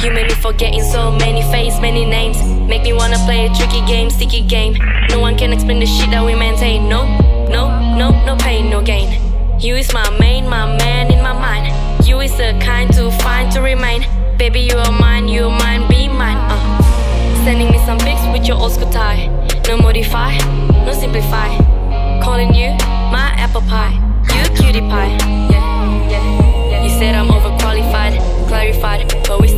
You made me forgetting so many faces, many names. Make me wanna play a tricky game, sticky game. No one can explain the shit that we maintain. No, no, no, no pain, no gain. You is my main, my man in my mind. You is the kind to find to remain. Baby, you are mine, be mine. Sending me some pics with your old school tie. No modify, no simplify. Calling you my apple pie. You cutie pie. Yeah, yeah, yeah. You said I'm overqualified, clarified, but we